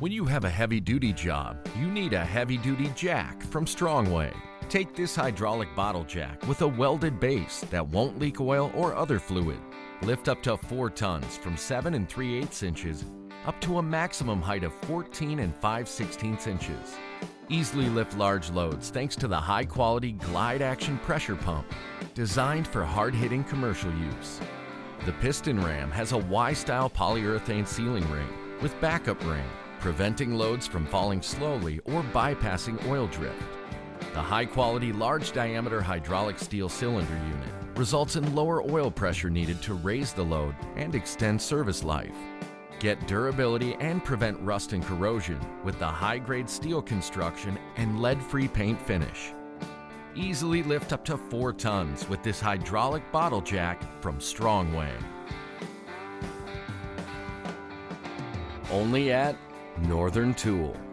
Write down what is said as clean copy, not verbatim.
When you have a heavy-duty job, you need a heavy-duty jack from Strongway. Take this hydraulic bottle jack with a welded base that won't leak oil or other fluid. Lift up to 4 tons from 7 3/8 inches up to a maximum height of 14 5/16 inches. Easily lift large loads thanks to the high-quality Glide Action pressure pump, designed for hard-hitting commercial use. The piston ram has a Y-style polyurethane sealing ring with backup ring, preventing loads from falling slowly or bypassing oil drift. The high-quality, large-diameter hydraulic steel cylinder unit results in lower oil pressure needed to raise the load and extend service life. Get durability and prevent rust and corrosion with the high-grade steel construction and lead-free paint finish. Easily lift up to 4 tons with this hydraulic bottle jack from Strongway. Only at Northern Tool.